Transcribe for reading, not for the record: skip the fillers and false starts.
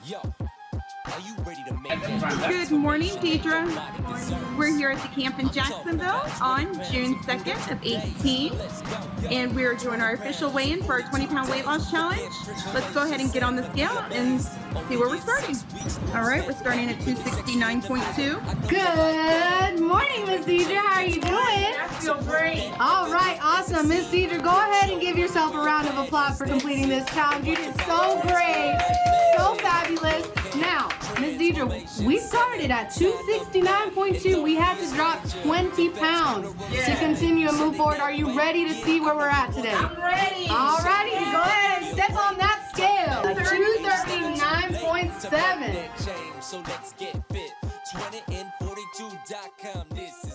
Good morning, Diedra. We're here at the camp in Jacksonville on June 2nd of 18, and we're doing our official weigh-in for our 20-pound weight loss challenge. Let's go ahead and get on the scale and see where we're starting. All right, we're starting at 269.2. Good morning, Miss Diedra. How are you doing? I feel great. All right, awesome. Miss Diedra, go ahead and give yourself a round of applause for completing this challenge. You did so great, so fabulous. Now, Miss Diedra, we started at 269.2. We had to drop 20 pounds to continue and move forward. Are you ready to see where we're at today? I'm ready. All righty, go ahead and step on that scale. 239.7. So let's get fit. 20and42.com. This is